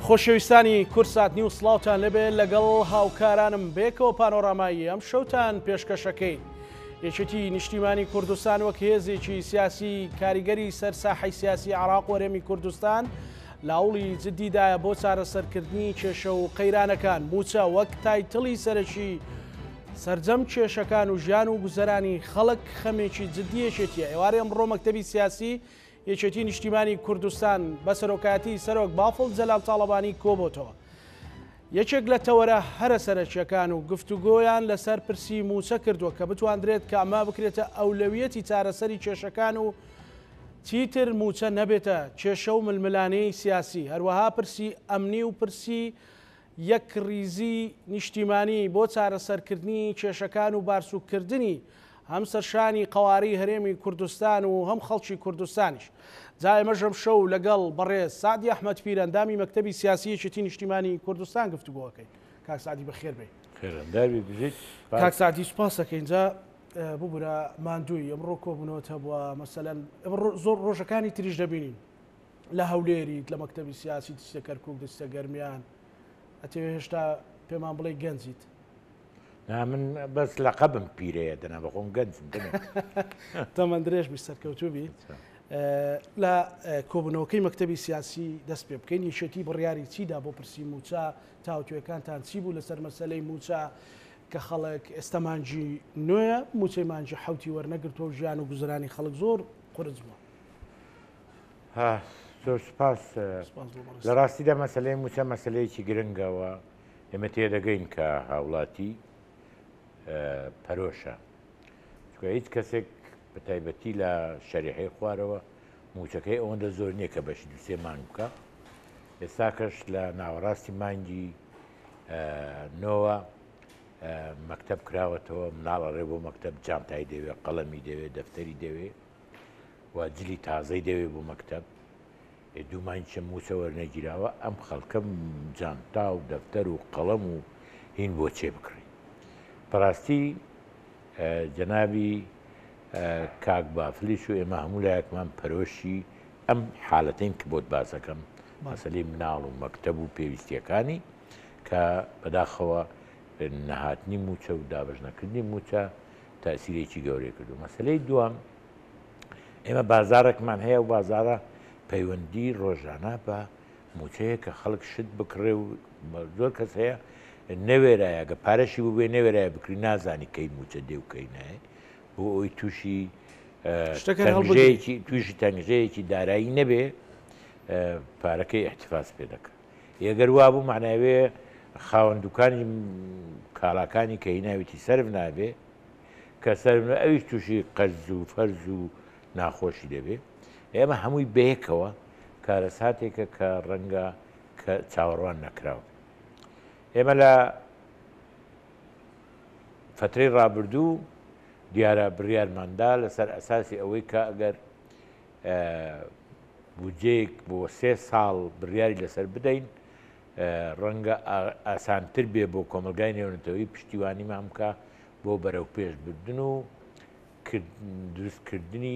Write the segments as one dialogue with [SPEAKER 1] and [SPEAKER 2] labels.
[SPEAKER 1] خۆشەویستانی کورسات نیو سڵاوتان لەبێت لەگەڵ هاوکارانم بێکەوە پانۆرامایی ئەم شەوتان پێشکەشەکەی یەکێتی نیشتیمانی کوردستان وەک هێزێکی سیاسی کاریگەری سەر ساحەی سیاسی عێراق وەرێمی کوردستان لاوڵی جددیدایە بۆ چارەسەرکردنی کێشە و قەیرانەکان موچە وەک تایتڵی سەرەکی سەرجەم کێشەکان و ژیان و گوزەرانی خەڵک خەمێکی جددیەکێتیە ئێوارێ ئەمڕۆ مەکتەبی سیاسی یەکێتی نیشتیمانی کوردستان بە سەرۆکاتی سەرۆک بافڵ جەلال تاڵەبانی کۆبۆتەوە یەکێک لە تەوەرە هەرە سەرەکیەکان و گفتوگۆیان لەسەر پرسی موچە کردووە کە بتواندرێت کە ئەمە بکرێتە ئەولەویەتی چارەسەری کێشەکان و چیتر موچە نەبێتە کێشە و ململانەی سیاسی هەروەها پرسی ئەمنی و پرسی یەک ریزی نیشتیمانی بۆ چارەسەرکردنی کێشەکان و بارسوکردنی هەم سەرشانی قەواری هەرێمی کوردستان و هەم خەڵکی کوردستانیش جا ئێمەژەم شەو لەگەڵ بەڕێز سعدی ئەحمەد پیر ئەندامی مەکتەبی سیاسی یەکێتی نیشتیمانی کوردستان گفتوگۆەکەین کاک سعدی بەخێر بێ کاک سعدی سوپاس دەکەین جا ببوورە ماندووی ئەمڕۆ کۆبوونەوە هەبووە مەسەلەن زۆر ڕۆژەکانی تریش دەبینین لە هەولێریت لە مەکتەبی سیاسی دەستە کەرکووک دەستە گەرمیان ئەتەوێ هێشتا پێمان بڵێ گەنجیت
[SPEAKER 2] من بەس لە قەبم پیرەیە دەنا بەخۆم گەنجم
[SPEAKER 1] تەمەەن درێژ بی سەرکەوتوو بیت لە کۆبوونەوەکەی مەکتەبی سیاسی دەست پێ بکەین یەشێتی بڕیاری چیدا بۆ پرسی موچە تاوتوێکانتان چی بوو لەسەر مەسەلەی موچە کە خەڵک ئێستا مانجی نوێە موچەی مانجی حوتی وەرنەگرتووە و ژیان و گوزرانی خەڵک زۆر قورس بووە
[SPEAKER 2] زۆر سپاس لە ڕاستیدا مەسلەی موچە مەسلەیەکی گرنگەوە ئێمە تێدەگەین کە هاوڵاتی پەرۆشە چکە هیچ کەسێک بە تایبەتی لە شەریحەی خوارەوە موچەکەی ئەوەندە زۆر نییە کە بەشی دووسێ مانگ بکە ئێستا کەش لە ناوەڕاستی مانگی نۆوە مەکتەب کراوەتەوە مناڵە ڕێ بۆ مەکتەب جانتای دەوێت قەڵەمی دەوێت دەفتەری دەوێت و جلی تازەی دەوێت بۆ مەکتەب دوومان چە موچە وەرنەگیراوە ئەم خەڵکەم جانتا و دەفتەر و قەڵەم و هین بۆ چێ بکڕین بەڕاستی جەنابی کاک بافلیش و ئێمە هەموو لایەکمان پەرۆشی ئەم حاڵەتین کە بۆت باسەکەم مەسەلەی مناڵ و مەکتەب و پێویستیەکانی کە بەداخەوە نەهاتنی موچە و دابەژنەکردنی موچە تاسیرێکی گەورەی کردو مەسەلەی دووەم ئێمە بازارێکمان هەیە و بازارە پەیوەندی ڕۆژانە بە موچەیە کە خەڵک شت بکڕێ و زۆر کەس هەیە نەوێرایە گە پارەشی بووبێ نەوێرایە بکری نازانی کەی موچە دێ و کەی نایە بۆ ئەوی تووشی تووشی تەنگژەیەکی دارایی نەبێ پارەکەی احتفاز پێ دەکات ئەگەر وا بوو معناوێ خاوەن دوکانی کاڵاکانی کە هیناویتی سەرف نابێ کە سەرف ئەویش تووشی قەرز و فەرز و ناخۆشی دەبێ ئێمە هەمووی بەیەکەوە کارەساتێکە کە ڕەنگە کە چاوەڕوان نەکراوە ئێمە لە فترەی ڕابردوو دیارە بڕیارماندا لەسەر ئەساسی ئەوەی کە ئەگەر بودجەیەک بۆ 3 ساڵ بڕیاری لەسەر بدەین ڕەنگە ئاسانتر بێ بۆ کۆمەلگای نێونەتەوەی پشتیوانی مامکە بۆ بەرەو پێش بردن و دروستکردنی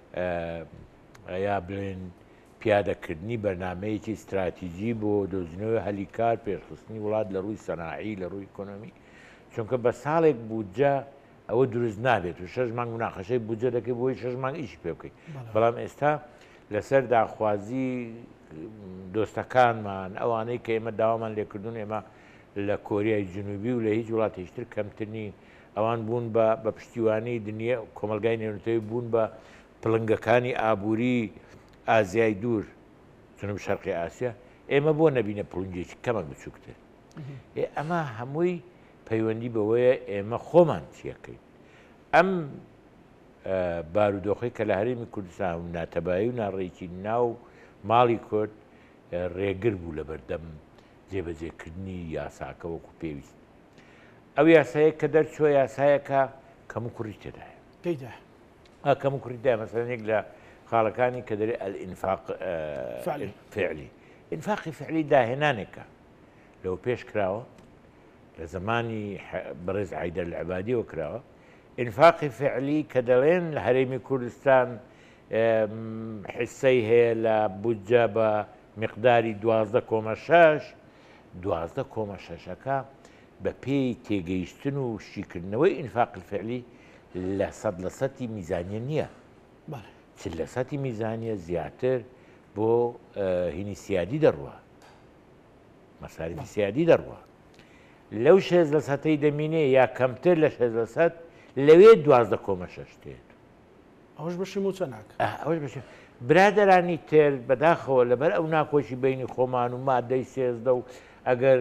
[SPEAKER 2] یا بڵێن پیادەکردنی بەرنمەیەکی استراتیژی بۆ دۆزینەوەی هەلیکار پێشخستنی وڵات لە ڕووی سەناعی لە ڕووی ئیکۆنۆمی چونکە بە ساڵێک بودجە ئەوە دروست نابێت و 6 مانگ مناقەشەی بودجە دەکەی بۆی 6 مانگ ئیشی پێ بکەیت بەڵام ئێستا لەسەر داخوازی دۆستەکانمان ئەوانەی کە ئێمە داوامان لێکردون ئێمە لە کۆریای جنوبی و لە هیچ وڵاتێشتر کەمترنی ئەوان بوون بە پشتیوانی دنیا کۆمەلگای نێونەتەوەی بوون بە پڵنگەکانی ئابووری ئازیای دوور جنوب شەرقی ئاسیا ئێمە بۆ نەبینە پڵنگێکی کەمە بچووکتر ئەمە هەمووی پەیوەندی بەوەیە ئێمە خۆمان چیەکەین ئەم بارودۆخی کە لە هەرێمی کوردستان و ناتەبایی و ناڕێکی ناو ماڵی کورد ڕێگر بوو لە بەردەم جێبەجێکردنی یاساکە وەکو پێویست ئەو یاسایە کە دەرچووە یاسایەکە کەم و کوڕی تێدایە کەم و کوڕی دای مەسەلەن یەک لە خاڵەکانی کە دەرێ ئەلئینفاق فعلی ئینفاقی فعلی داهێنانێکە لەو پێش کراوە لە زمانی بەڕێز عەیدەر العەبادیەوە کراوە ئینفاقی فعلی کە دەڵێن لە هەرێمی کوردستان حسەی هەیە لە بودجە بە مقداری 12.6 12.6ەکە بە پێی تێگەیشتن و شیکردنەوەی ئینفاق الفعلی لە 100% میزانیە نییە، 40% میزانیە زیاتر بۆ هینی سیادی دەڕوە، مەساریفی سیادی دەڕوە. لەو 16% دەمینێ یا کەمتر لە 16% لەوێ 12.6 دێت.
[SPEAKER 1] ئەوش بەشی موچە ناکە.
[SPEAKER 2] ئەوش بەشی برادەرانی تر بەداخەوە لەبەر ئەو ناکۆشی بینی خۆمان و مادەی 13 و ئەگەر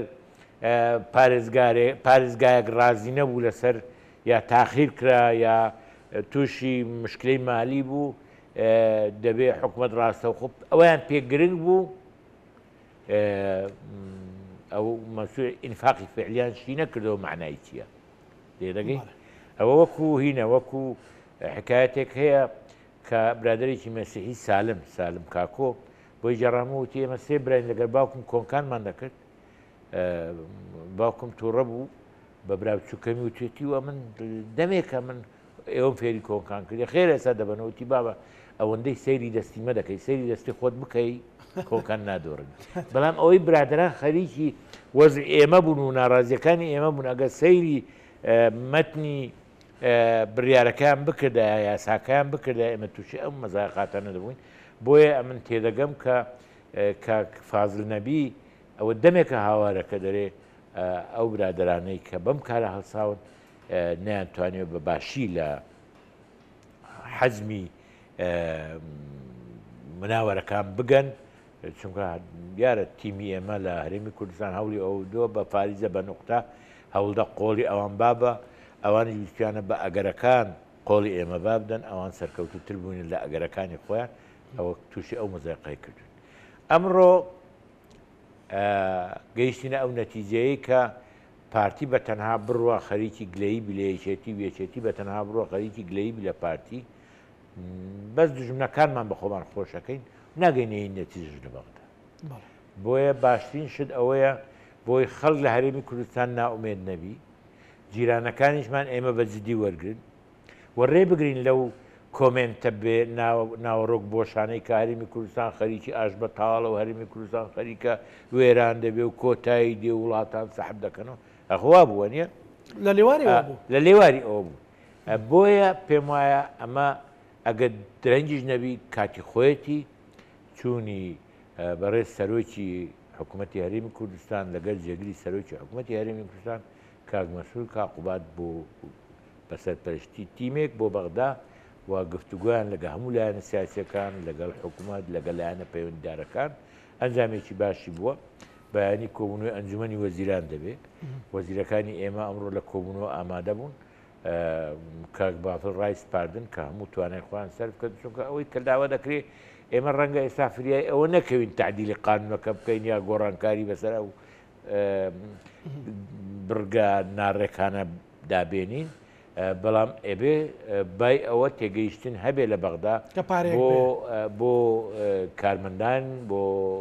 [SPEAKER 2] پارێزگایەک ڕازی نەبوو لەسەر یا تاخیر کرا یا تووشی مشکلەی مالی بوو دەبێ حکومت ڕاستە و خۆ ئەویان پێگرنگ بوو ئەو مەسوول ئینفاقی فعلیان شی نەکردەوە معنای چییە لێدەگەی ئەوە وەکو هینە وەکو حکایەتێک هەیە کە برادێکی مەسیحی سالم کاکۆ بۆی جەڕامەوتی ئێمە سێ براین لەگەر باوکم کۆنکانمان دەکرد باوکم تووڕە بوو بە براوچووکەمی و توێتی وە من دەمێکە من ئێوەم فێری کۆنکان کردی خێر ئێستا دەبنەوەتی بابە ئەوەندەی سەیری دەستیمە دەکەی سەیری دەستی خۆت بکەی کۆنکان نادۆڕن بەڵام ئەوەی برادران خەریکی وەزع ئێمە بوون و ناڕازیەکانی ئێمە بوون ئەگە سەیری مەتنی بڕیارەکان بکردا یاساکان بکردا ئێمە تووشی ئەم مەزاقاتانە دەبووین بۆیە من تێدەگەم کە فازل نەبی ئەوە دەمێکە هاوارەکە دەرێ ئەو برادرانەی کە بەم کارە هەڵساون نەیانتوانێت بە باشی لە حەزمی مناوەرەکان بگەن چونکە دیارە تیمی ئێمە لە هەرێمی کوردستان هەوڵی ئەو دۆ بە پاریزە بە نقطە هەوڵدە قۆڵی ئەوان بابە ئەوانی ویستیانە بە ئەگەرەکان قۆڵی ئێمە بابدەن ئەوان سەرکەوتوتر بوون لە ئەگەرەکانی خۆیان ئەوە تووشی ئەو مزایقەی کردن. ئەمڕۆ گەیشتینە ئەو نەتیجەیە کە پارتی بە تەنها بڕوە خەریکی گلەیی بلێچێتی وێچێتی بە تەنها بڕوە خەریکی گلەیی لە پارتی بەس دژمنەکانمان بە خۆمان خۆشەکەین ناگەینەی نەتیجەش لە بەغدا. بۆیە باشترین شت ئەوەیە بۆی خەڵک لە هەرێمی کوردستان ناومێد نەبی جیرانەکانیشمان ئێمە بە جدی وەرگن وەڕێ بگرین لەو کۆمنتە بێ ناوەڕۆک بۆشانەی کە هەرێمی کوردستان خەریکی ئاش بە تاڵە و هەرێمی کوردستان خەریکە وێران دەبێ و کۆتایی دێ وڵاتان سەحب دەکەنەوە ئەخوا بووە نیە لە لێواری ئەوە بوو بۆیە پێم وایە ئەمە ئەگە درەنگیش نەبی کاتی خۆیەتی چوونی بەڕێز سەرۆکی حکوومەتی هەرێمی کوردستان لەگەر جێگری سەرۆکی حکوومەتی هەرێمی کوردستان کاک مەسعود کاقوبات بۆ بەسەرپەرشتی تیمێک بۆ بەغدا و گفتوگویان لەگە هەموو لایەنە سیاسیەکان لەگەڵ حکوومەت لەگەڵ لایەنە پەیوەندیدارەکان ئەنجامێکی باشی بووە بەیانی کۆبوونەوەی ئەنجومەنی وەزیران دەبێت وەزیرەکانی ئێمە ئەمڕۆ لە کۆبوونەوە ئامادە بوون کاک بافر ڕای سپاردن کە هەموو توانای خۆیان سەرف کرد چونکە ئەوەی کە داوا دەکرێت ئێمە ڕەنگە ئێستا فریای ئەوە نەکەوین تعدیلی قانونەکە بکەین یا گۆڕانکاری بەسەر ئەو بڕگە ناڕێکانە دابێنین بەڵام ئەبێ بای ئەوە تێگەیشتن هەبێ لە بەغدا بۆ کارمەندان بۆ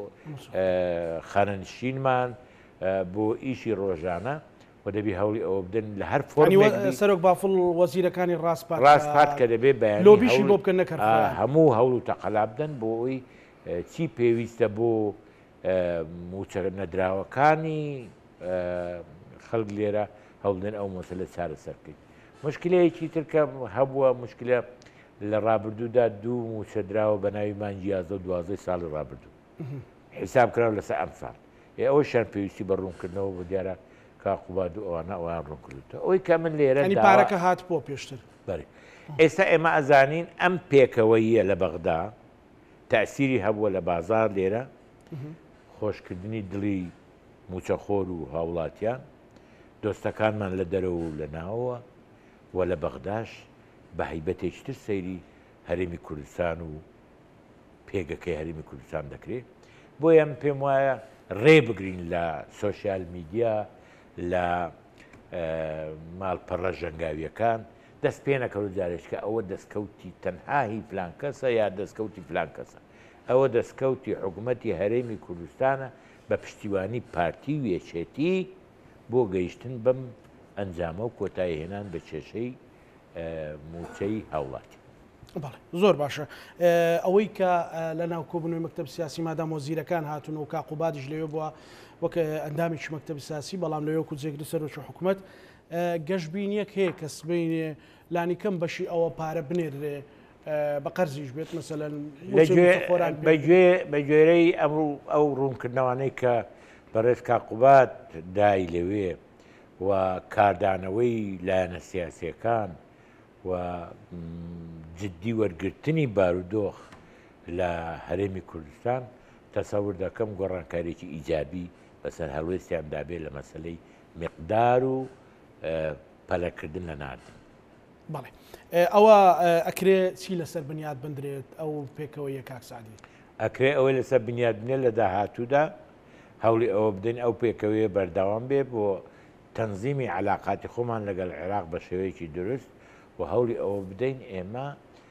[SPEAKER 2] خانەنشینمان بۆ ئیشی ڕۆژانە و دەبی هەوڵی ئەوە بدەن لە هەر فۆرمێک
[SPEAKER 1] سەرۆک بافڵ وەزیرەکانی
[SPEAKER 2] ڕاستپات کە دەبێ بەیان
[SPEAKER 1] لۆبیشی بۆ بکەن نەکرد
[SPEAKER 2] هەموو هەوڵ و تەقەلا بدەن بۆ ئەوی چی پێویستە بۆ موچە نەدراوەکانی خەڵک لێرە هەوڵدن ئەو مەسەلە چارەسەرکەین. مشکلەیەکی ترکە هەبووە مشکلە لە ڕابردوودا دوو موچەدراوە بە ناوی مانگی 12 ساڵی ڕابردوو حیساب کراوە لەسەر ئەم ساڵ ئەوە شان پێویستی بە ڕوونکردنەوە بۆ دیارە کاقوباد و ئەوانە ئەویان ڕوونکردوتە ئەوەی کە من لێرە
[SPEAKER 1] پارەکە هات بۆ پێشتر
[SPEAKER 2] بەێ ئێستا ئێمە ئەزانین ئەم پێکەوەیە لە بەغدا تەسیری هەبووە لە بازار لێرە خۆشکردنی دڵی موچەخۆر و هاوڵاتیان دۆستەکانمان لە دەرەوە و لە ناوەوە و لە بەغداش بە هەیبەتێکتر سەیری هەرێمی کوردستان و پێگەکەی هەرێمی کوردستان دەکرێت بۆیە ئەم پێم وایە ڕێ بگرین لە سۆسیال میدیا لە ماڵپەڕە ژەنگاویەکان دەست پێ نەکەوت جارێشکە ئەوە دەستکەوتی تەنهاهی فلان کەسە یا دەستکەوتی فلان کەسە ئەوە دەستکەوتی حکوومەتی هەرێمی کوردستانە بە پشتیوانی پارتی وێچێتی بۆ گەیشتن بەم ئەنجامە و کۆتایی هێنان بە کێشەی موچەی هاوڵاتی
[SPEAKER 1] زۆر باشە ئەوەی کە لە ناو کۆبنەوەی مەکتەب سیاسی مادام وەزیرەکان هاتون و کاقوبادیش لەوێ بووە وەک ئەندامێکی مەکتەب سیاسی بەڵام لەوێ و جێگری سەرۆکی حکوومەت گەشتبینیەک هەیە کە سبەینێ لانی کەم بەشی ئەوە پارە بنێرێ بە قەرزیش بێت مەسەلەن
[SPEAKER 2] بە گوێرەی ئەو ڕوونکردنەوانەی کە بەڕێز کاقوبات دای لەوێ و کاردانەوەی لایەنە سیاسیەکان و جددی وەرگرتنی بارودۆخ لە هەرێمی کوردستان تەسەور دەکەم گۆڕانکاریێکی ئیجابی بەسەر هەڵوێستیان دابێت لە مەسلەی مقدار و پەلەکردن لە ناردن.
[SPEAKER 1] بەڵێ ئەوە ئەکرێ چی لەسەر بنیاد بندرێت ئەو پێکەوەیە کاکسادی
[SPEAKER 2] ئەکرێ ئەوەی لەسەر بنیاد بنێت لە داهاتوودا هەوڵی ئەوە بدەین ئەو پێکەوەیە بەرداوام بێ بۆ تەنزیمی علااقاتی خۆمان لەگەڵ عێراق بە شێوەیەکی دروست و هەوڵی ئەوە بدەین ئێمە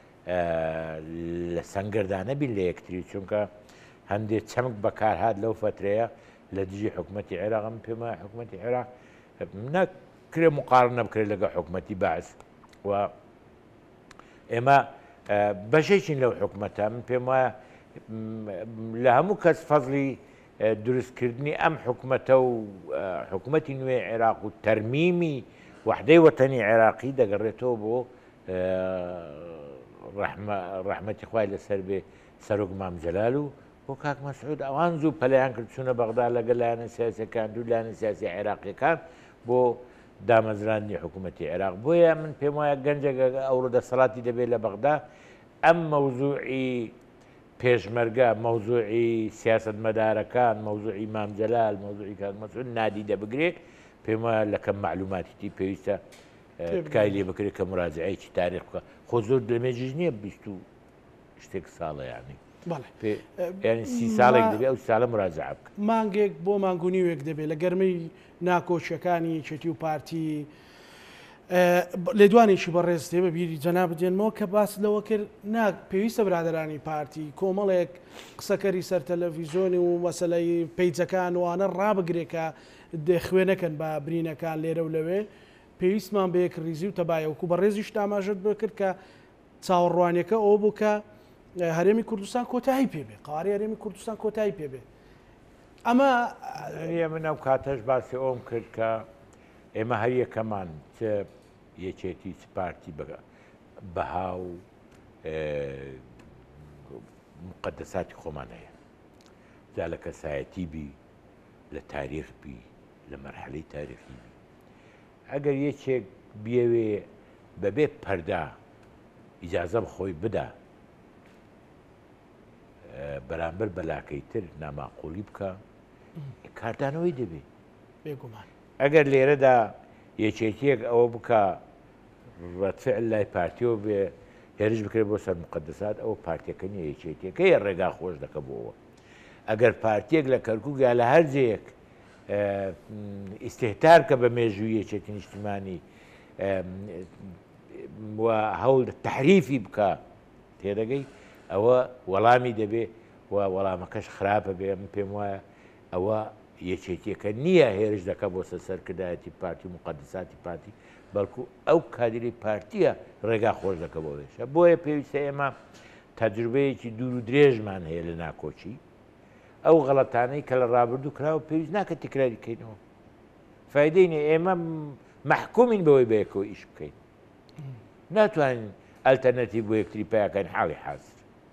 [SPEAKER 2] لە سەنگەردانە بین لە یەکتری چونکە هەندێک چەمک بەکارهات لەو فترەیە لە دژی حکوومەتی عێراقم پێمە حکوومەتی عێراق نەکرێ مقارنە بکرێت لەگە حکوومەتی باعث و ئێمە بەشێکین لەو حکوومەتە من پێم وایە لە هەموو کەس فەزلی دروستکردنی ئەم حکوومەتە و حکوومەتی نوێ عێراق و تەرمیمی وحدەی وەتەنی عێراقی دەگەڕێتەوە بۆ ڕەحمەتی خوای لەسەر بێ سەرۆک مام جەلال و بۆ کاک مەسعود ئەوان زوو پەلەیان کرد چوونە بەغدا لەگەڵ لایەنە سیاسیەکان دوو لایەنە سیاسی عێراقیەکان بۆ دامەزراندنی حکوومەتی عێراق بۆیە من پێم وایە گەنجێک ئەوڕۆ دەسەڵاتی دەبێت لە بەغدا ئەم مەوزوعی پێشمەرگە مەوزوعی سیاسەتمەدارەکان مەوزوعی مام جەلال مەوزوعی کاک مەسعود نادیدە بگرێت پێم وایە لە کەم معلوماتیی پێویستە تکای لێ بکرێت کە مراجعەیەکی تاریخ بکە خۆ زۆر لەمێژیش نییە 20 شتێک ساڵە یانی ینی 30 ساڵێک دەبێت ئەو ساڵە مراجعە بکە
[SPEAKER 1] مانگێک بۆ مانگونیوێک دەبێت لە گەرمەی ناکۆچیەکانی چێتی و پارتی لێدوانێکی بەڕێز دێ بە بیری جەنا بدێنمەوە کە باس لەوە کرد پێویستە برادرانی پارتی کۆمەڵێک قسەکەری سەر تەلەڤیزۆنی و مەسەلەی پەیجەکان وانە ڕابگرێکە دەخوێنەکەن بە برینەکان لێرە و لەوێ پێویستمان بەیەک ریزی و تەبایەوەکو بە ڕێزیش ئاماژەت بۆ کرد کە چاوەڕوانیەکە ئەوە بوو کە هەرێمی کوردستان کۆتایی پێبێ قواری هەرێمی کوردستان کۆتایی پێبێ ئەمە
[SPEAKER 2] من ئەو کاتەش باسی ئەوم کرد کە ئێمە هەر یەکەمان چ یەکێتی چ پارتی بەها و مقدساتی خۆمان هەیە جا لە کەسایەتی بی لە تاریخ بی لە مەرحەلەی تاریخی بی ئەگەر یەکێک بیەوێ بەبێ پەردا ئیجازە خۆی بدا بەرامبەر بەلاکەی تر ناماقۆلی بکە کاردانەوەی دەبێت
[SPEAKER 1] بێگومان
[SPEAKER 2] ئەگەر لێرەدا یەکێتیەک ئەوە بکە ڕەتفعل لای پارتیەوە بێ هێرش بکرێت بۆ سەر مقدسات ئەو پارتیەکە نیە یەکێتیەکەی ڕێگا خۆش دەکە بۆەوە ئەگەر پارتیەک لە کەرکووک یا لە هەر جەیەک ئیسێهتار کە بە مێژووی یەکێتی نیشتیمانی و هەوڵ تحریفی بکە تێدەگەی ئەوە وەڵامی دەبێ و وەڵامەکەش خراپە بێ من پێم وایە ئەوە یەکێتیەکە نییە هێرش دەکە بۆ سەرکردایەتی پارتی مقدساتی پارتی بەڵکو ئەو کادری پارتیە ڕێگا خۆش دەکە بۆ وێشە بۆیە پێویستە ئێمە تەجروبەیەکی دوور و درێژمان هەیە لە ناکۆچی ئەو غەڵەتانەی کە لە ڕابردوو کراوە پێویست ناکە تکراری بکەینەوە فایدەی نیە ئێمە مەحکومین بەوەی بەیەکەوە ئیش بکەین ناتوانین ئەلتەرنەتیڤ بۆ یەکتری پیاکەین حاڵی حاضر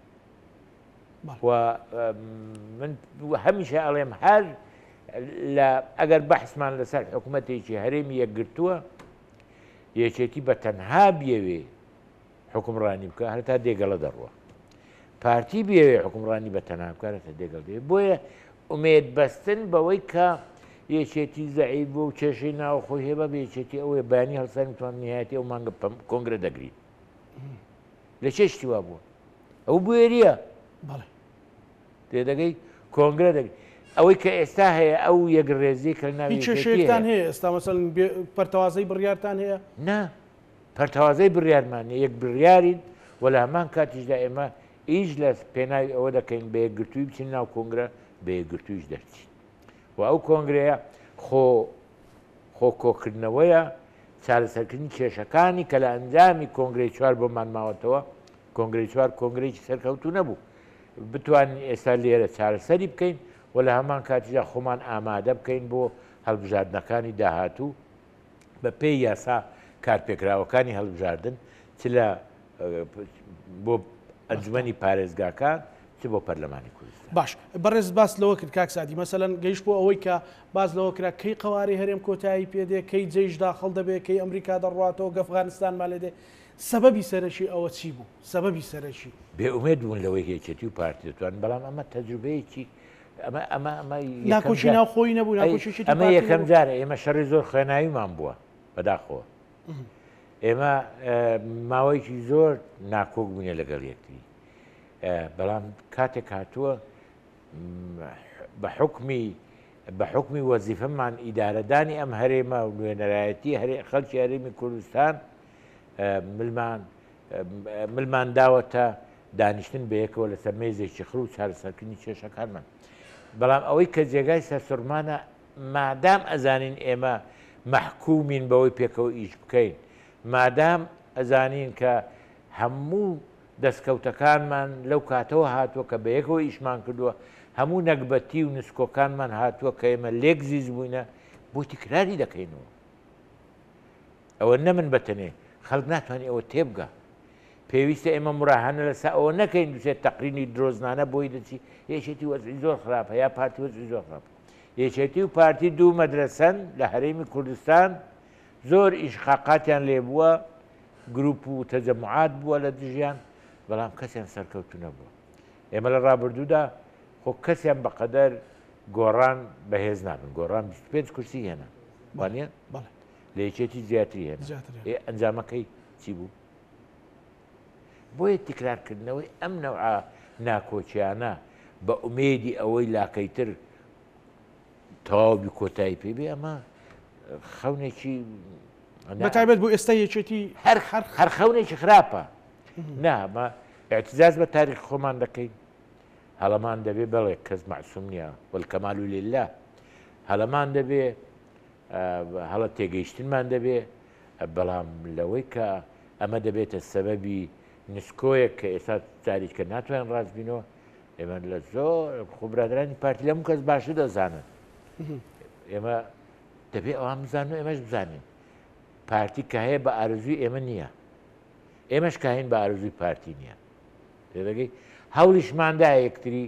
[SPEAKER 2] و من هەمیشە ئەڵێم هەر لە ئەگەر بەحسمان لەسەر حکوومەتێکی هەرێمی یەکگرتووە یەکێتی بە تەنها بیەوێ حکومڕانی بکە هەر تا دێگەڵە دەڕوە پارتی بیەوێ حکومڕانی بە تەنها بکارە تا دێگەڵ دێ بۆیە ئومێد بەستن بەوەی کە یەکێتی زەعیب بۆ و کێشەی ناوخۆی هێبە بە یەکێتی ئەوەیە بەیانی هەڵسانی توان نهایەتی ئەو مانگە کۆنگرە دەگرین لە چێشتی وا بووە ئەو بوێریە تێدەگەی کۆنگرە دەگرین ئەوەی کە ئێستا هەیە ئەو یەکڕێزی کە ناوی
[SPEAKER 1] چێشەیەکتان هەیە ئێستا مەسەڵەن پەرتەوازەی بڕیارتان هەیە
[SPEAKER 2] نا پەرتەوازەی بڕیارمانە یەک بڕیارین وە لە هەمان کاتیشدا ئێمە ئیش لە پێناوی ئەوە دەکەین بە یەکگرتووی بچین ناو کۆنگرە بە یەکگرتوویش دەرچین و ئەو کۆنگرەیە خۆ کۆکردنەوەیە چارەسەرکردنی کێشەکانی کە لە ئەنجامی کۆنگرەی 4 بۆمان ماوەتەوە کۆنگرەی چوار کۆنگرەیەکی سەرکەوتو نەبوو بتوانین ئێستا لێرە چارەسەری بکەین و لە هەمان کاتیدا خۆمان ئامادە بکەین بۆ هەڵبژاردنەکانی داهاتوو بە پێی یاسا کارپێکراوەکانی هەڵبژاردن چ لە بۆ ئەنجومەنی پارێزگاکان چ بۆ پەرلەمانی کوردستان.
[SPEAKER 1] باش بەڕێز باس لەوە کرد کاک سادی مەسەلەن گەیشت بۆ ئەوەی کە باز لەوە کرا کەی قەواری هەرێم کۆتایی پێدێ کەی جێیش داخڵ دەبێت کەی ئەمریکا دەڕاتەوە ئەفغانستانمان لێدێ سەبەبی سەرەکی ئەوە چی بوو سەبەبی سەرەکی
[SPEAKER 2] بێئومێد بوون لەوەی هێچێتی و پارتی دەتوان بەڵام ئەمە تەجروبەیەکی
[SPEAKER 1] ناکۆچی ناوخۆی نەبوو
[SPEAKER 2] ئەمە یەکەم جارە ئێمە شەڕی زۆر خوێناویمان بووە بەداخەوە ئێمە ماوەیەکی زۆر ناکۆک بوونێ لەگەڵ یەکتری بەڵام کاتێک هاتووە بە حکمی وەزیفەمان ئیدارەدانی ئەم هەرێمە و نوێنەرایەتی خەڵکی هەرێمی کوردستان ملمان داوەتە دانیشتن بەیەکەوە لەسەر مێزێکی خڕ و چارەسەرکردنی کێشەکانمان بەڵام ئەوەی کە جێگای سەرسوڕمانە مادام ئەزانین ئێمە مەحکومین بەوەی پێکەوە ئیش بکەین مادام ئەزانین کە هەموو دەستکەوتەکانمان لەو کاتەوە هاتووە کە بەیەکەوە ئیشمان کردووە هەموو نەکبەتی و نسکۆکانمان هاتووە کە ئێمە لێک زیز بووینە بۆ تیکراری دەکەینەوە ئەوە نە من بەتەنێ خەڵک ناتوانێت ئەوە تێبگە پێویستە ئێمە مراهانە لەسا ئەوە نەکەین دوێت تەقرینی درۆزنانە بۆی دەچی یەکێتی وەزعی زۆر خراپە یا پارتی وەزعی زۆر خراپە یەکێتی و پارتی دوو مەدرسەن لە هەرێمی کوردستان زۆر ئیشقاقاتیان لێ بووە گروپ و تەجەموعات بووە لە دژیان بەڵام کەسیان سەرکەوتو نەبووە ئێمە لە ڕابردوودا خۆ کەسیان بەقەدەر گۆڕان بەهێز نابن گۆڕان 25 کورسی هێنا وانە لە یەکێتی زیاتری هێنا ئەنجامەکەی چی بوو بۆیە تکرارکردنەوەی ئەم نەوعە ناکۆچیانە بە ئومێدی ئەوەی لاکەیتر تەواوی کۆتایی پێبێ ئەمە خەونێکی
[SPEAKER 1] بەتایبەت بۆ ئێستا یەکێتی
[SPEAKER 2] هەر خەونێکی خراپە نامە اعتزاز بە تاریخ خۆمان دەکەین هەڵەمان دەبێ بەڵێ کەس معسووم نییە والکەمال لله هەڵەمان دەبێ هەڵە تێگەیشتنمان دەبێ بەڵام لەوەی کە ئەمە دەبێتە سەبەبی نسکۆیەک کە ئێستا جاریکە ناتوانین ڕاستبینەوە ئێمە لە زۆر خۆبرادرانی پارتی لەم کەس باشە دەزانن ئێمە دەبێت ئەوان بزانن و ئێمەش بزانین پارتی کە هەیە بە ئارزوی ئێمە نییە ئێمەش کاهین بە ئارزوی پارتی نییە دەگەی هەوڵیشماندا یەکتری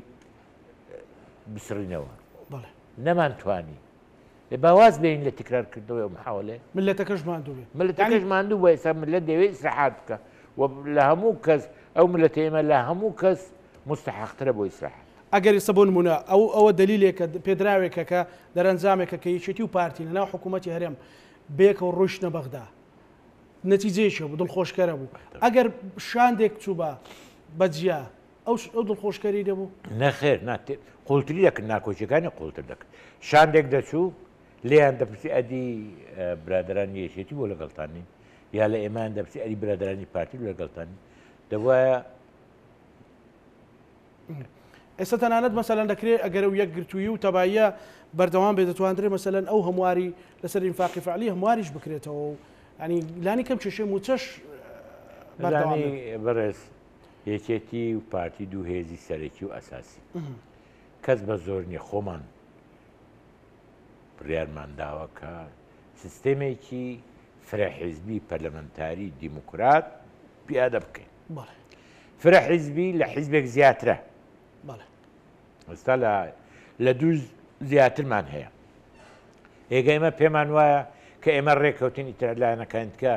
[SPEAKER 2] بسڕینەوە نەمانتوانی باواز بین لە تکرارکردنەوەی محاولێ
[SPEAKER 1] ملەتەکەش ماندوو بێ
[SPEAKER 2] ملەتەکەش ماندوو بۆ ئێستا ملەت دەوێت ئیسراحات بکە و لە هەموو کەس ئەو ملەتە ئێمە لە هەموو کەس مستحقترە بۆ ئیسراحات
[SPEAKER 1] ئەگەر ئێستا بۆ نمونە ئەوە دلیلێکە پێدراوێکە کە دەرەنجامێکە کە یەکێتی و پارتی لەناو حکوومەتی هەرێم بێکەوە ڕۆیشتە بەغدا نەتیجەیەکی بوو دڵخۆشکەرە بوو ئەگەر شاندێک چوو بە بەجیا ئەو دڵخۆشکەری دەبوو
[SPEAKER 2] نەخێر قوڵتری دەکرد ناکۆچیەکانی قوڵتر دەکرد شاندێک دەچوو لێیان دەپرسی ئەدی برادرانی یەکێتی بۆ لەگەڵتانی یا لە ئێمان دەپرسی ئەدی برادرانی پارتی لەگەڵتانی دەبواە
[SPEAKER 1] ئێستا تەنانەت مەسەلەن دەکرێت ئەگەر و یەکگرتووی و تەباییە بەردەوام بێ دەتوانرێت مەسەلەن ئەو هەمواری لەسەر ئینفاقی فعلی هەمواریش بکرێتەوە و ینی لانی کەم چێشێ موچەش
[SPEAKER 2] بەڕێز یەکێتی و پارتی دوو هێزی سەرەکی و ئەساسی کەس بە زۆر نییە خۆمان بڕیارمان داوە کە سیستێمێکی فرەحیزبی پەرلەمەنتاری دیموکرات پیادە بکەین فرەحیزبی لە حیزبێک زیاترە ئێستا لە دوو زیاترمان هەیە ئێگە ئێمە پێمان وایە کە ئێمە ڕێککەوتنی تەلایەنەکانکە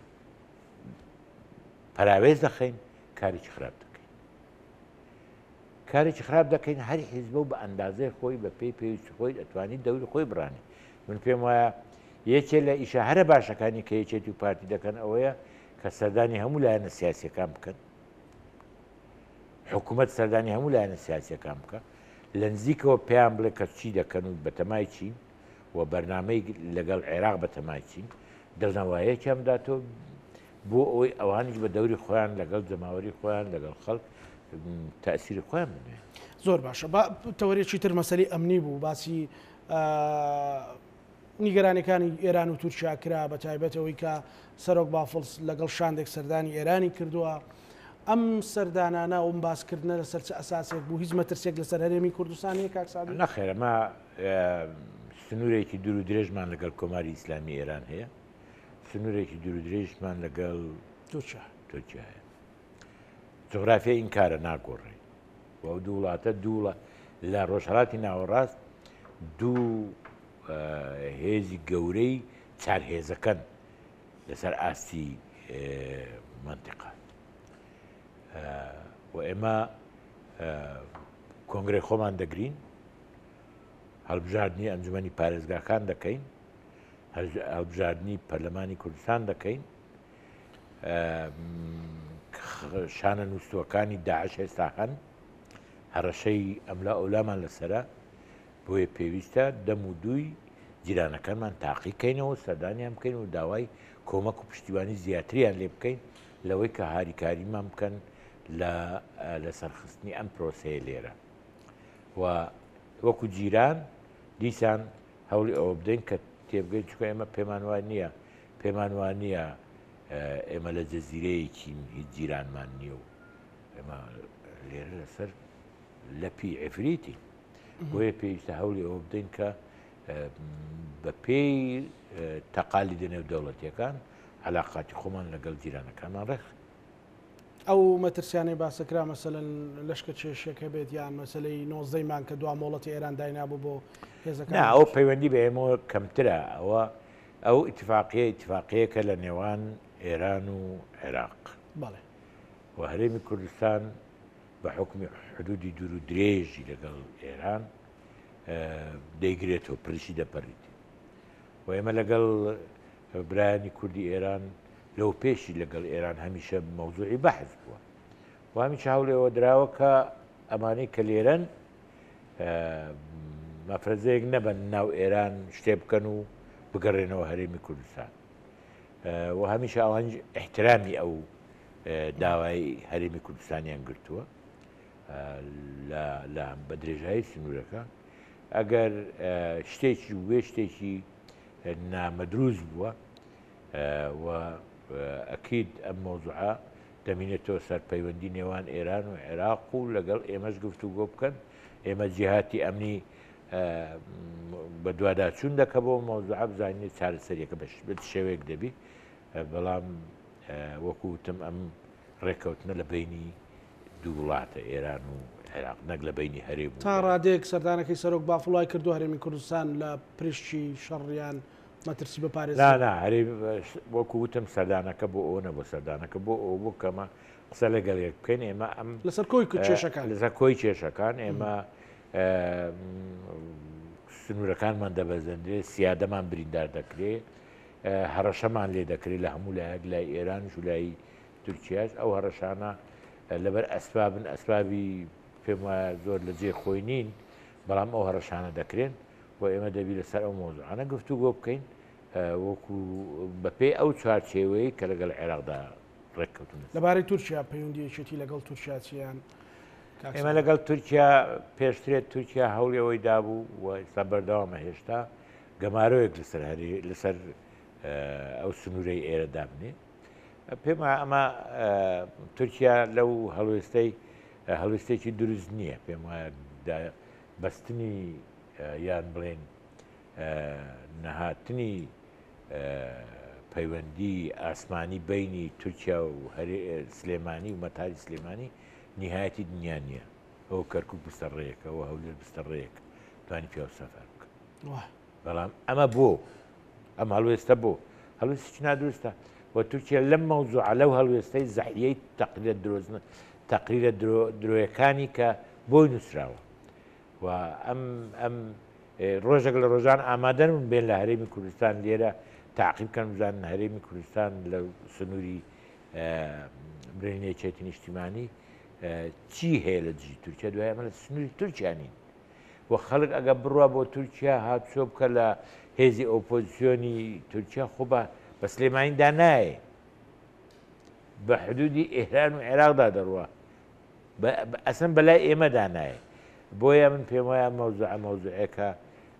[SPEAKER 2] پەراوێز دەخەین کارێکی خراپ دەکەین کارێکی خراپ دەکەین هەری حیزبە و بە ئەندازەی خۆی بە پێی پێویستی خۆی دەتوانانی دەوری خۆی بڕانێ من پێم وایە یەکێ لە ئیشە هەرە باشەکانی کە یەکێتی و پارتی دەکەن ئەوەیە کە سەردانی هەموو لایەنە سیاسیەکان بکەن حکوومەت سەردانی هەموو لایەنە سیاسیەکان بکە لە نزیکەوە پێیان بڵێ کە چی دەکەن و بەتەمای چین و بەرنامەی لەگەڵ عێراق بەتەمای چین دڵنەوایەکیان بداتەوە بۆ ئەوەی ئەوانیش بە دەوری خۆیان لەگەڵ جەماوەری خۆیان لەگەڵ خەڵک تەئسیری خۆیان بنێ
[SPEAKER 1] زۆر باشە تەوەریەکی تر مەسەلەی ئەمنی بوو باسی نیگەرانەکانی ئێران و تورکیا کرا بە تایبەتەوەی کە سەرۆک بافڵس لەگەڵ شاندێک سەردانی ئێرانی کردووە ئەم سەردانانە ئەوم باسکردنە لەسەر چ ئەساسێک بوو هیچ مەترسێک لەسەر هەرێمی کوردستانی کاک سادی؟
[SPEAKER 2] نەخێر ئەمە سنوورێکی دوور و درێژمان لەگەڵ کۆماری ئیسلامی ئێران هەیە، سنوورێکی دوور و درێژمان لەگەڵ تورکیا هەیە. جغرافیای این کارە ناگۆڕێ و ئەو دوو وڵاتە دووڵە لە ڕۆژهەڵاتی ناوەڕاست دوو هێزی گەورەی چارهێزەکەن لەسەر ئاستی منتیقە و ئێمە کۆنگرەی خۆمان دەگرین، هەڵبژاردننی ئەنجومەنی پارێزگاکان دەکەین، هەڵبژاردننی پەرلەمانی کوردستان دەکەین، شانە نووسوەکانی داعش هێستا هەن، هەڕەشەی ئەملا ئەولامان لەسرە، بۆیە پێویستە دەم و دووی جیرانەکانمان تاقیکەینەوە، سەردانیان بکەین و داوای کۆمەک و پشتیوانی زیاتریان لێ بکەین لەوەی کە هاریکاریمان بکەن لە سەرخستنی ئەم پرۆسەیە لێرە و وەکو جیران دیسان هەوڵی ئەوە بدەین کە تێبگەین چکە ئێمە پێمان وانە ئێمە لە جەزیرەیەکی هیچ جیرانمان نییە و ئێمە لێرە لەسەر لەپی ئەفریتی بۆیە پێویستە هەوڵی ئەوە بدەین کە بە پێی تەقالیدە نێودەوڵەتیەکان علاقاتی خۆمان لەگەڵ جیرانەکانمان ڕێخ.
[SPEAKER 1] ئەو مەترسیانەی باسەکرا مەسەلەن لەشکە چێشێکە بێت یان مەسلەی نۆزدەیمان کە دوا مۆڵەتی ئێران داینابوو بۆ هێزەکان؟
[SPEAKER 2] ئەو پەیوەندی بە ئێمە کەمترە، ئەو ئیتفاقیەکە لە نێوان ئێران و عێراق و هەرێمی کوردستان بە حکمی حدودی دوور و درێژی لەگەڵ ئێران دەیگرێتەوە پرشی دەپەڕیت و ئێمە لەگەڵ برایانی کوردی ئێران لەو پێشی لەگەڵ ئێران هەمیشە مەوزوعی بەحث بووە و هەمیشە هەوڵێەوە دراوە کە ئەمانەی کە لێرەن مەفرەزەیەک نەبن ناو ئێران شتێ بکەن و بگەڕێنەوە هەرێمی کوردستان و هەمیشە ئەوانج احترامی ئەو داوای هەرێمی کوردستانیان گرتووە لە بە درێژایی سنوورەکە. ئەگەر شتێکی وێ شتێکی نامەدروست بووە و ئەکید ئەم مۆزوعە دەمینێتەوە سەر پەیوەندی نێوان ئێران و عێراق و لەگەڵ ئێمەش گفتوگۆ بکەن، ئێمە جیهاتی ئەمنی بە دوواداچوون دەکە بۆ مۆزوعە بزانێت چارەسەریەکە بە شێوەیەک دەبی، بەڵام وەکو وتم ئەم ڕێکەوتنە لە بینی دوو وڵاتە ئێران و عێراق نەک لە بینی هەرێم
[SPEAKER 1] تا ڕادێک سەردانەکەی سەرۆک بافڵای کردو هەرێمی کوردستان لە پرشتی شەڕیان مەترسی بەپارێز
[SPEAKER 2] وەکو وتم سەردانەکە بۆ ئەوە نەبوو، سەردانەکە بۆ ئەو بوو کەمە قسە لەگەڵێک بکەین ئێمە ئەم
[SPEAKER 1] لەسەر کۆی کێشەکان
[SPEAKER 2] لەسەر کۆی کێشەکان ئێمە سنوورەکانمان دەبەزەندرێت، سیادەمان بریندار دەکرێت، هەڕەشەمان لێ دەکرێت لە هەموو لایەک لای ئێرانش و لای تورکیاش. ئەو هەڕەشانە لەبەر ئەسبابن، ئەسبابی پێم وایە زۆر لە جێ خۆی نین، بەڵام ئەو هەڕەشانە دەکرێن و ئێمە دەبی لەسەر ئەو مۆزوعانە گفتوگۆ بکەین وەکو بەپێی ئەو چوارچێوەیە کە لەگەڵ عێراقدا ڕێککەوتن.
[SPEAKER 1] لەبارەی تورکیا پەیوەندیەکێتی لەگەڵ تورکیاچیان
[SPEAKER 2] ئێمە لەگەڵ تورکیا پێشترێت تورکیا هەوڵی ئەوەی دابوو و ئێستا بەردەوامە هێشتا گەمارۆیەک لەسەر ئەو سنوورەی ئێرە دابنێ. پێم ئەمە تورکیا لەو هەڵوێستێکی دروست نییە، پێم وایە بەستنی یان بڵێن نەهاتنی پەیوەندی ئاسمانی بینی تورکیا و سلێمانی و مەتاری سلێمانی نهایەتی دنیا نییە. ئەو کەرکووک بستەڕەیەکە و هەولێر بستەڕەیەک توانی پێ سەفەر بکە، بەڵام ئەمە بۆ ئەم هەڵوێستە بۆ هەڵوێستی نادروستە و تورکیا لەم مەوزوعە لەو هەڵوێستەی زەحیەی تەقریرە درۆیەکانی کە بۆی نووسراوە و ئەم ڕۆژێک لە ڕۆژان ئامادەن بێن لە هەرێمی کوردستان لێرە تاقیب بکەن بزانن هەرێمی کوردستان لە سنووری برێنێچێتی نیشتیمانی چی هەیە لە دژی تورکیا، دوای ئەمە لە سنووری تورکیانین و خەڵک ئەگە بڕوا بۆ تورکیا هاتچۆ بکە لە هێزی ئۆپۆزیسیۆنی تورکیا خۆ بە سلێمانیدا نایە، بە حدودی ئێران و عێراقدا دەڕوە، ئەسن بەلای ئێمەدا نایە. بۆیە من پێم وایە مەوزوعەکە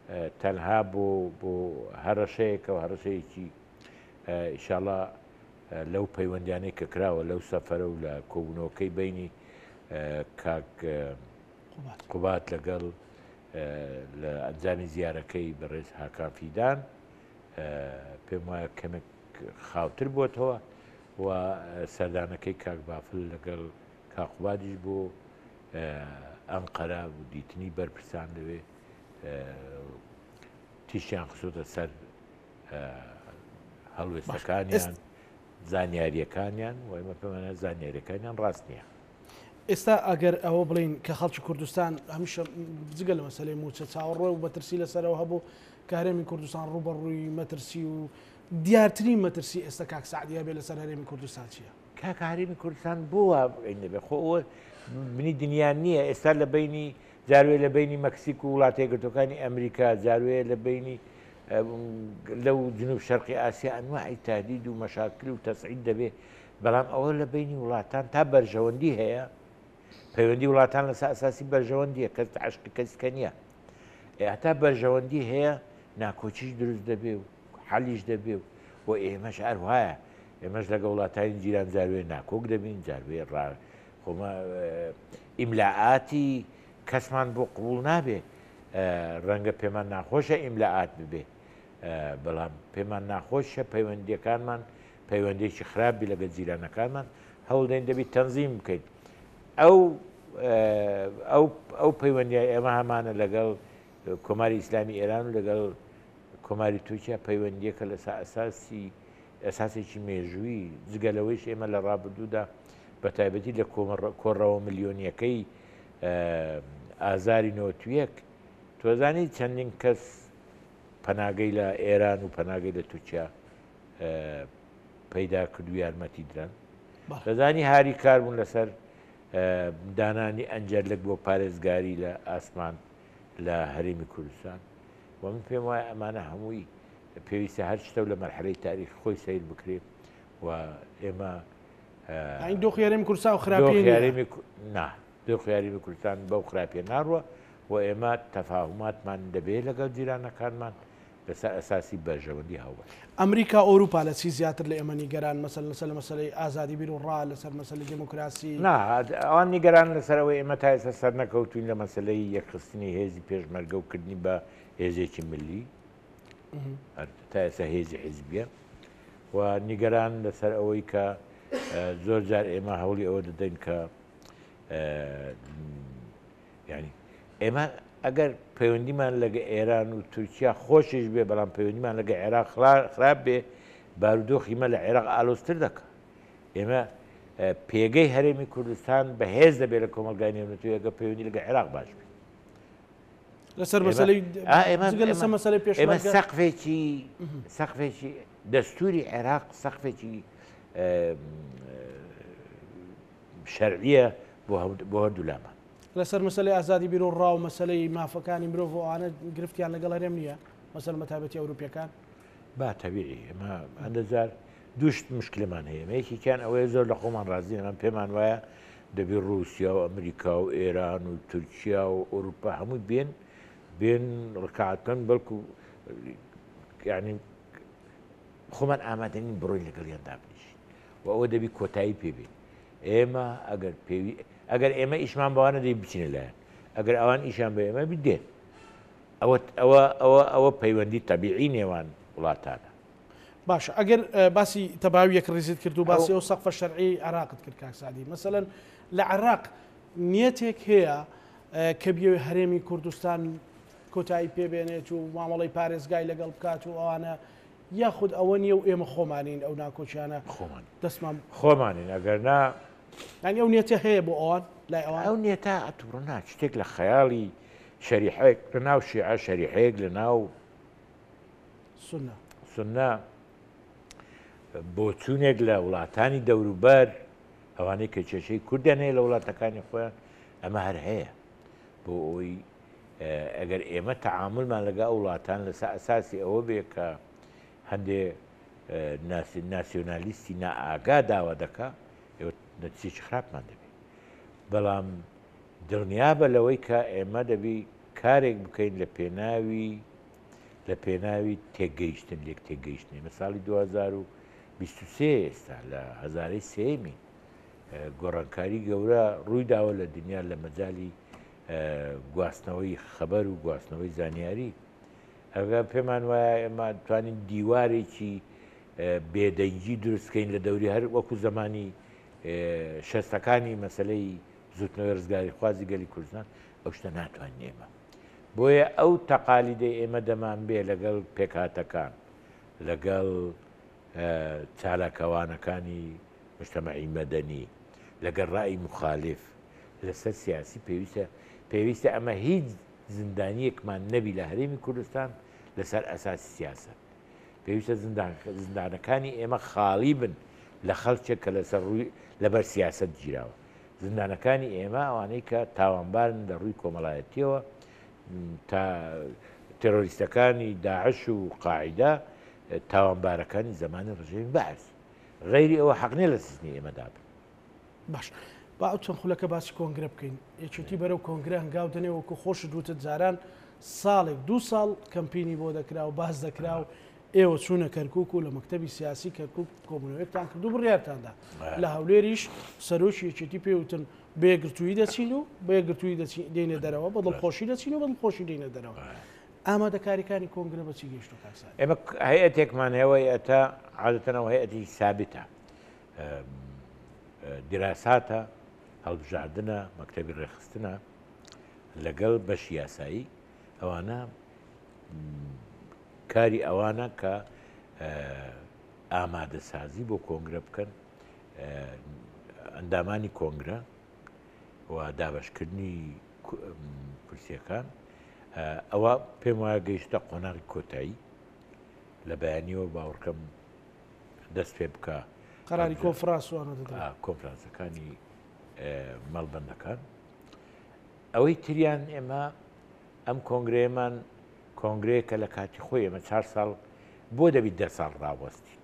[SPEAKER 2] تەنها بۆ هەڕەشەیەکە و هەڕەشەیەکی ئینشاءڵڵا لەو پەیوەندیانەی کە کراوە لەو سەفەرە و لە کۆبوونەوەکەی بینی کاک قوبات لەگەڵ لە ئەنجامی زیارەکەی بەڕێز هاکافیدان پێم وایە کەمێک خاوتر بووتەوە و سەردانەکەی کاک بافل لەگەڵ کاقوبادیش بۆ ئەنقەرە و دیتنی بەرپرسان لەوێ تیشیان خسووتە سەر هەڵوێستەکانیان زانیاریەکانیان و ئێمە پێمانە زانیاریەکانیان ڕاست نییە.
[SPEAKER 1] ئێستا ئەگەر ئەوە بڵین کە خەڵکی کوردستان هەمیشە جگە لە مەسلەی موچە چاوەڕێ و بەترسی لەسەرەوە هەبوو کە هەرێمی کوردستان ڕوبەڕووی مەترسی و دیارترین مەترسی ئێستا کاک سعدیە بێ لەسەر هەرێمی کوردستان چییە؟
[SPEAKER 2] کاکە هەرێمی کوردستان بووە بێ خۆ ئەوە منی دنیان نییە ئێستا لە بینی جاروێ لە بینی مەکسیک و وڵاتە یەکگرتوەکانی ئەمریکا جاروێ لە بینی لەو جنوب شەرقی ئاسیا ئەنواعی تهدید و مەشاکل و تەسعید دەبێ بەڵام ئەوە لە بینی وڵاتان تا بەرژەوەندی هەیە پەیوەندی وڵاتان لەسەر ئەساسی بەرژەوەندیە کەس عشقی کەسکە نییە هەتا بەرژەوەندی هەیە ناکۆچیش دروست دەبێ و حەلیش دەبێ و ئێمەش هەروایە ئێمەش لەگە وڵاتانی جیران جاروێ ناکۆک دەبین جاروێ خۆمە ئیملاعاتی کەسمان بۆ قبول نابێ ڕەنگە پێمان ناخۆشە ئیملاعات ببێ بەڵام پێمان ناخۆشە پەیوەندیەکانمان پەیوەندێکی خراپبی لەگە جیرانەکانمان هەوڵدەین دەبی تەنزیم بکەیت ئەو پەیوەندی ئێمە هەمانە لەگەڵ کۆماری ئیسلامی ئێران و لەگەڵ کۆماری تورکیا پەیوەندیەکە لە ئەساسێکی مێژووی جگەلەوەیش ئێمە لە ڕابردوودا بە تایبەتی لە کۆڕەوە ملیۆنیەکەی ئازاری نۆتویەک تۆزانی چەندین کەس پەناگەی لە ئێران و پەناگەی لە تورکیا پەیدا کردو یارمەتی دران دەزانی هاری کاربوون لەسەر دانانی ئەنجەرلک بۆ پارێزگاری لە ئاسمان لە هەرێمی کوردستان و من پێم وایە ئەمانە هەمووی پێویستە هەر شتە و لە مەرحلەی تاریخ خۆی سیر بکرێت و ئێمە
[SPEAKER 1] دۆخی هەرێمی کوردستان و خراپی
[SPEAKER 2] دۆخی هەرێمی کوردستان بەو خراپیە ناڕوە و ئێمە تەفاهماتمان دەبێت لەگەڵ جیرانەکانمان لەسەر ئەساسی بەرژەوەندی هەوڵ
[SPEAKER 1] ئەمریکا ئەوروپا لە چی زیاتر لە ئێمە نیگەران مەسەل لەسەر مەسەلەی ئازادی بیر و ڕا لەسەر مەسەلەی دموکراسی
[SPEAKER 2] ئەوان نیگەران لەسەرەوەی ئێمە تا ئێستا سەر نەکەوتوین لە مەسەلەی یەکخستنی هێزی پێشمەرگە و کردنی بە هێزێکی ملی تا ئێستا هێزی حیزبیە و نیگەران لەسەر ئەوەی کە زۆر جار ئێمە هەوڵی ئەوە دەدەین کە ینی ئێمە ئەگەر پەیوەندیمان لەگە ئێران و تورکیا خۆشیش بێ بەڵام پەیوەندیمان لەگە عێراق خراپ بێ بارودۆخیمە لە عێراق ئالۆزتر دەکات ئێمە پێگەی هەرێمی کوردستان بەهێز دەبێت لە کۆمەلگای نێونەتووی ئەگە پەیوەندی لەگە عێراق باش بێت
[SPEAKER 1] لەسەر مەسەلەی
[SPEAKER 2] ئێمە سەقفێکی دەستوری عێراق سەقفێکی شەرعیە بۆ هەردوو لامان
[SPEAKER 1] لەسەر مەسەلەی ئازادی بیر و ڕا و مەسەلەی مافەکانی مرۆڤ ئەوانە گرفتیان لەگەڵ هەرێم نییە مەسەل مەتابەتی ئەوروپیەکان
[SPEAKER 2] با تەبیعی ئێمە ئەندەزار دووشت مشکلمان هەیە یەکێکیان ئەوەیە زۆر لە خۆمان ڕازی ئەمە پێمان وایە دەبێ رووسیا و ئەمریکا و ئێران و تورکیا و ئەوروپا هەمووی بێن ڕکعاتکەن بەڵکو یعنی خۆمان ئامادەنین بڕۆین لەگەڵیان دابنیشین و ئەوە دەبی کۆتایی پێبێ ئێمە ئەگەر ئێمە ئیشمان بەوانە دەی بچینە لایەن ئەگەر ئەوان ئیشان بە ئێمە بدێن ئەوە پەیوەندی تەبیعی نێوان وڵاتانە
[SPEAKER 1] باشە ئەگەر باسی تەباوی یەک ڕێزیت کرد و باسی ئەو سەقفە شەرعی عێراقت کرد کاک سعدی مەسەلەن لە عێراق نیەتێک هەیە کە بێ هەرێمی کوردستان کۆتایی پێبێنێت و مامەڵی پارێزگای لەگەڵ بکات و ئەوانە یاخود ئەوە نیە و ئێمە خۆمانین ئەو ناکۆچیانە دەستمان
[SPEAKER 2] خۆمانین ئەگەر نا
[SPEAKER 1] ینی ئەو نیەتە هەیە بۆ ئەوان لای ئەوان
[SPEAKER 2] ئەو نیەتە ئەتوڕنا شتێک لە خەیاڵی شەریحەیەک لە ناو شیعە شەریحەیەک لە ناو سونە بۆ چوونێک لە وڵاتانی دەوروبەر ئەوانەی کە کێشەی کوردیان هەیە لە وڵاتەکانی خۆیان ئەمە هەر هەیە بۆ ئەوی ئەگەر ئێمە تەعاملمان لەگە ئەو وڵاتان لەسەر ئەساسی ئەوە بێ کە هەندێ ناسیۆنالیستی نائاگا داوا دەکا نەتیجەی خراپمان دەبێت بەڵام دڵنیابە لەوەی کە ئێمە دەبی کارێک بکەین لە پێناوی تێگەیشتن لێک تێگەیشتنی مە ساڵی 2020 23 ئێستا لە هەزارەی سێمی گۆڕانکاری گەورە ڕووی داوە لە دنیا لە مەجای گواستنەوەی خەبەر و گواستنەوەی زانیاری. ئەگە پێمان وایە ئێمە توانین دیوارێکی بێدەنگی دروستکەین لە دەوری هەر وەکو زمانی شەستەکانی مەسلەی زوتنەوەی ڕزگاری خوازی گەلی کوردستان ئەو شتە ناتوانین ئێمە. بۆیە ئەو تەقالیدەی ئێمە دەمان بێ لەگەڵ پێکهاتەکان لەگەڵ چالاکەوانەکانی مجتەمەعی مەدەنی لەگەڵ ڕای مخالف لەسەر سیاسی پێویستە ئەمە هیچ زندانیەکمان نەبی لە هەرێمی کوردستان لەسەر ئەساسی سیاست. پێویستە زندانەکانی ئێمە خاڵی بن لە خەڵکێک کە لەسەر ڕووی لەبەر سیاست گیراوە. زندانەکانی ئێمە ئەوانەی کە تاوانبارن لە ڕووی کۆمەڵایەتیەوە تا تێرۆریستەکانی داعش و قاعیدا تاوانبارەکانی زمانی ڕژێمی بەعز غەیری ئەوە حەقنێ لە سزنی ئێمەدا بن.
[SPEAKER 1] باش با ئەو چەند خولەکە باسی کۆنگرە بکەین. یەکێتی بەرەو کۆنگرە هەنگاو دەنێ وەکو خۆشت دوتت جاران ساڵێک 2 ساڵ کەمپینی بۆ دەکرا و باز دەکرا و ئێوە چوونە کەرکک و لە مەکتەبی سیاسی کەرکک کۆبنەوەیەکتان کرد و بڕیارتاندا لە هەولێریش سەرۆکی یەکێتی پێوتن بێگرتووی دەچین و بێگرتووی دێنێ دەرەوە بە دڵخۆشی دەچین و بە دڵخۆشی دێنە دەرەوە. ئامادەکاریەکانی کۆنگرە بەچی گەشت و کارسان؟
[SPEAKER 2] ئێمە هەیەتێکمان هەیە ئەتا عادەتەنەوە هەیەتی سابتە دیراساتە هەڵبژاردنە مەکتەبی ڕێخستنە لەگەڵ بەشی یاسایی ئەوانە کاری ئەوانە کە ئامادەسازی بۆ کۆنگرە بکەن ئەندامانی کۆنگرە و دابشکردنی کورسیەکان. ئەوە پێم وایە گەیشتە قۆناغی کۆتایی لە بەیانیەوە باوەڕکەم دەست پێ بکە
[SPEAKER 1] قەراری کۆنفرانسوانە
[SPEAKER 2] کۆنفرانسەکانی مەڵبەندەکان. ئەوەی تریان ئێمە ئەم کۆنگرەیەمان کۆنگرەیەکە لە کاتی خۆی ئێمە 4 ساڵ بۆ دەبیت 10 ساڵ ڕاوەستی.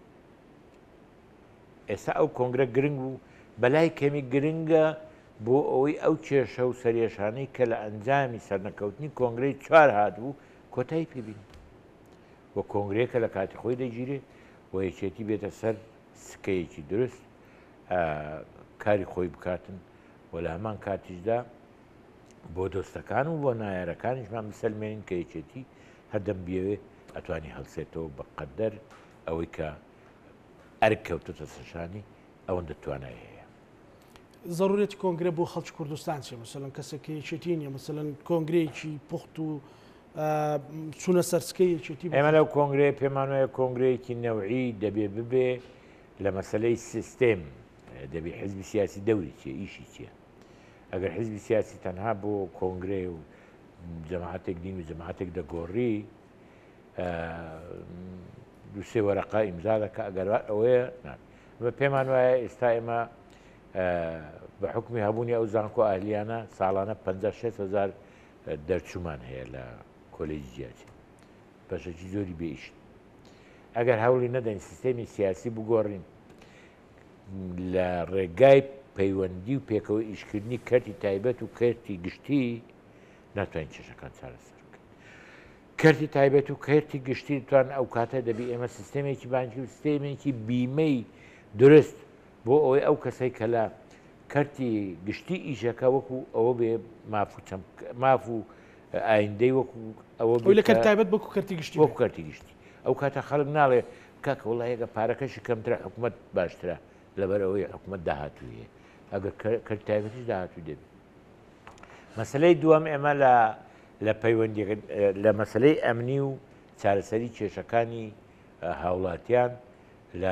[SPEAKER 2] ئێستا ئەو کۆنگرە گرنگ و بەلای کەمی گرنگە بۆ ئەوەی ئەو کێشە و سەرێشانەی کە لە ئەنجامی سەرنەکەوتنی کۆنگرەی 4 هاتبوو کۆتایی پێبین. وە کۆنگرەیەکە لە کاتی خۆی دەگیرێ و یەکێتی بێتە سەر سکەیەکی درست کاری خۆی بکاتن و لە هەمان کاتیشدا بۆ دۆستەکان و بۆ نایارەکانیشمان بسەلمێنین کە یەکێتی هەردەم بێوێ ئەتوانی هەڵسێتەوە بە قەدەر ئەوەی کە ئەرک کەوتۆتە سەرشانی ئەوەندە توانای هەیە.
[SPEAKER 1] ضرورەتی کۆنگرە بۆ خەڵکی کوردستان چێ؟ مەسەڵەن کەسێکی یەکێتی نیە، مەسەڵەن کۆنگرەیەکی پوخت و چوونە سەرسکەی یەکێتی.
[SPEAKER 2] ئێمە لەو کۆنگرەیە پێمان وایە کۆنگرەیەکی نەوعی دەبێ ببێ لە مەسەلەی سیستێم دەبێ حیزبی سیاسی دەوری چیە ئیشی چییە. ئەگەر حیزبی سیاسی تەنها بۆ کۆنگرێ و جەماعەتێک دین و جەماعەتێک دەگۆڕی دووسێ وەرەقا ئیمزا دەکە ئەگەر ئەوەیە بە پێمان وایە ئێستا ئێمە بە حکمی هەبوونی ئەو زانکۆ ئاهلیانە ساڵانە 56,000 دەرچوومان هەیە لە کۆلێجی جیاتی بەشێکی زۆری بێئیشت. ئەگەر هەوڵی نەدەین سیستەمی سیاسی بگۆڕین لە ڕێگای پەیوەندی و پێکەوە ئیشکردنی کەرتی تایبەت و کەرتی گشتی ناتوانین کێشەکان چارەسەر بکەین. کەرتی تایبەت و کەرتی گشتی توان ئەو کاتە دەبی ئێمە سیستەمێکی بانکی و سیستەمێکی بیمەی درست بۆ ئەوەی ئەو کەسەی کە لە کەرتی گشتی ئیشەکە وەکو ئەوە بێ ماف و ئایندەی وەکو ئەوە
[SPEAKER 1] لە کەرت تایبەت بۆکو کەرتی گشتی
[SPEAKER 2] وەکو کەرتی گشتی. ئەو کاتە خەڵک ناڵێ کاکە وڵایەکە پارەکەشی کەمترە حکوومەت باشترە لەبەر ئەوەی حکوومەت داهاتوویە ئەگەر کەرت تایبەتیش داهاتوو دەبێت. مەسلەی دووەم ئێمە لە پەیوەندی لە مەسلەی ئەمنی و چارەسەری کێشەکانی هاوڵاتیان لە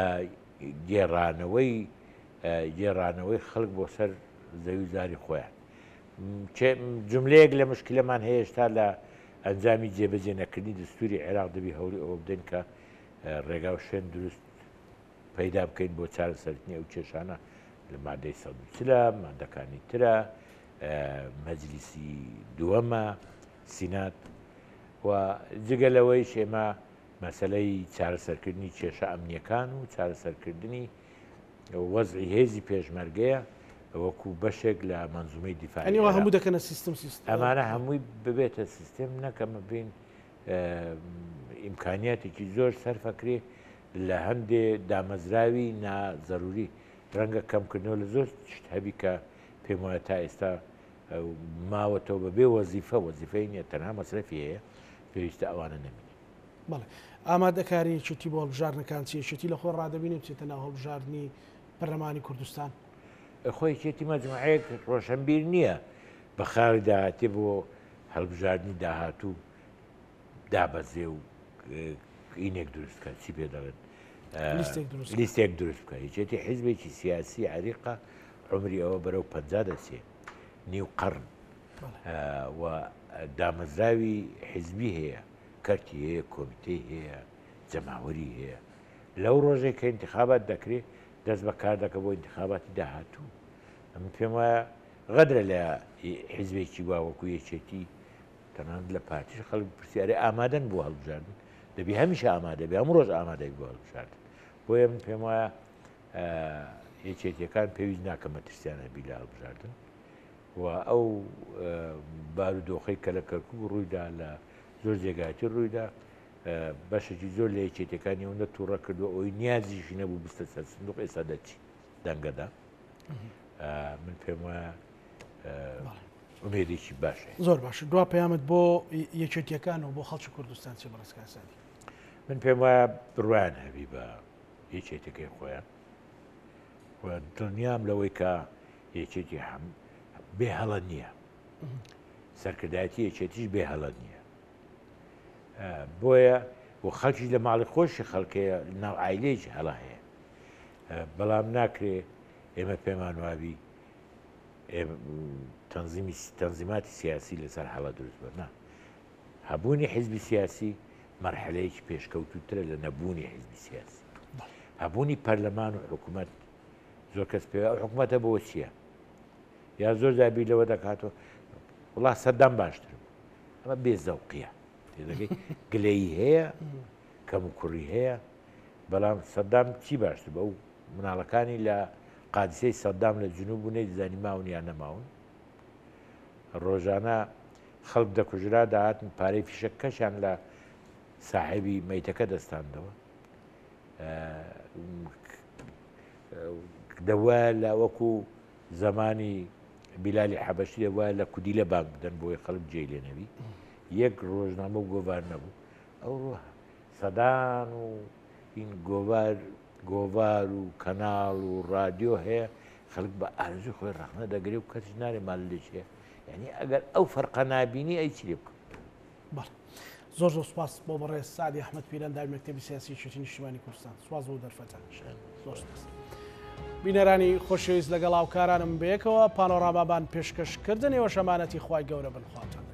[SPEAKER 2] گێڕانەوەی خەڵک بۆ سەر زەوی و زاری خۆیان. جملەیەک لە مشکلەمان هەیەشتا لە ئەنجامی جێبەجێ نەکردنی دەستوری عێراق دەبی هەوڵی ئەوە بدەین کە ڕێگا و شوێن دروست پەیدا بکەین بۆ چارەسەرکردنی ئەو کێشانە لە مادەی 140 مادەکانی ترە مەجلیسی دووەمە سینات و جگەلەوەی ئێمە مەسەلەی چارەسەرکردنی کێشە ئەمنیەکان و چارەسەرکردنی وەزعی هێزی پێشمەرگەیە وەکو بەشێک لە مەنزومەی دیفاعی
[SPEAKER 1] هەموو دەکەنە سیستم
[SPEAKER 2] ئەمانە هەمووی ببێتە سیستم نەکەمە بین ئیمکانیاتێکی زۆر سەرفەکرێ لە هەندێ دامەزراوی نازەروری ڕەنگە کەمکردنەوە لە زۆر شت هەبی کە پێم وایە تا ئێستا ماوەتەوە بەبێ وەزیفەی نییە تەنها مەسرەفی هەیە پێویستە ئەوانە نەمینێ.
[SPEAKER 1] بەڵێ ئامادەکاری چتی بۆ هەڵبژارنەکان چی چتی لە خۆ ڕادەبینێ بچێتە ناو هەڵبژاردننی پەرلەمانی کوردستان؟
[SPEAKER 2] خۆی چێتی مەجموعەیەک ڕۆشنبیر نییە بە خاوی داهاتێ بۆ هەڵبژاردننی داهاتوو دابەزێ و ئینێک دروستکە چی پێ دەڵێن لیستێک دروست بکە هیچێتی حیزبێکی سیاسی عریقە عمری ئەوە بەرەو 50 دەچێ نیو قەرن و دامەزراوی حیزبی هەیە کەرتی هەیە کۆمیتەی هەیە جەماوەری هەیە لەو ڕۆژێک کە انتخابات دەکرێت دەست بە کار دەکە بۆ انتخاباتی داهاتوو ئەم پێم وایە غەدرە لە حیزبێکی واوەکو یەکێتی تەنانەت لە پارتیش خەڵک پرسیارە ئامادەن بۆ هەڵبژاردن دەبی هەمیشە ئامادە بێ هەموو ڕۆژ ئامادەی بۆ هەڵبژاردن بۆیە من پێم وایە یەکێتیەکان پێویست ناکە مەترسیان هەبی لە هەڵبژاردن و ئەو بارودۆخەی کە لە کەرکووک ڕوویدا لە زۆر جێگاتی ڕوویدا بەشێکی زۆر لە یەکێتیەکانی ئەوەندە تووڕە کردووە ئەوی نیازیشی نەبوو بستە سەر سندوق ئێستا دەچی دەنگەدا من پێم وایە ئومێدێکی باشە
[SPEAKER 1] زۆر باشە دوا پەیامت بۆ یەکێتیەکانەوە بۆ خەڵکی کوردستان چێ بەڕێزکاسانی
[SPEAKER 2] من پێم وایە بڕوایان هەبی بە یەکێتەکەی خۆیان دڵنیام لەوەی کە یەکێتی بێ هەڵە نییە سەرکردایەتی یەکێتیش بێ هەڵە نییە بۆیە بۆ خەڵکی لە ماڵی خۆشی خەڵکەیە ناو عایلێکی هەڵا هەیە بەڵام ناکرێ ئێمە پێمان وابی تەنزیماتی سیاسی لەسەر هەڵە دروست بەنا هەبوونی حیزبی سیاسی مەرحلەیەکی پێشکەوتوترە لە نەبوونی حیزبی سیاسی هەبوونی پەرلەمان و حکوومەت زۆر کەس پێ حکوومەتە بۆ چییە یا زۆر دابی لەوە دەکاتەوە وڵا سەددام باشتر ئەمە بێزەوقیە تێدەگەی گلەیی هەیە کەم و کوڕی هەیە بەڵام سەددام چی باشتر بە ئەو مناڵەکانی لە قادسەی سەددام لە جنوب بوونەی دەزانی ماون یان نەماون ڕۆژانە خەڵک دەکوژرا داهاتن پارەی فیشەکەشیان لە ساحێبی مەیتەکە دەستاندەوە دەوایە لە وەکو زمانی بیلالی حەبەشی دەوایە لە کودی لە بانگ بدەن بۆی خەڵک جێی لێ نەبی یەک ڕۆژنامە و گۆڤار نەبوو ئەو سەدان و این گۆڤار و کەناڵ و رادیۆ هەیە خەڵک بە ئارزوی خۆی ڕەخنە دەگرێت و کەسی نارێ مال لێشەیە یعنی ئەگەر ئەو فەرقە نابینی ئەی چی لێ بکە
[SPEAKER 1] زۆر زۆر سوپاس بۆ بەڕێز سعدی ئەحمەد پیران دای مەکتەبی سیاسی یەکێتی نیشتیمانی کوردستان سوپاس بۆ دەرفەتان زۆر سپاس بینەرانی خۆشەویست لەگەڵ هاوکارانم بەیەکەوە پانۆرامابان پێشکەشکردنەوە شەمانەتی خوای گەورە بنخواتە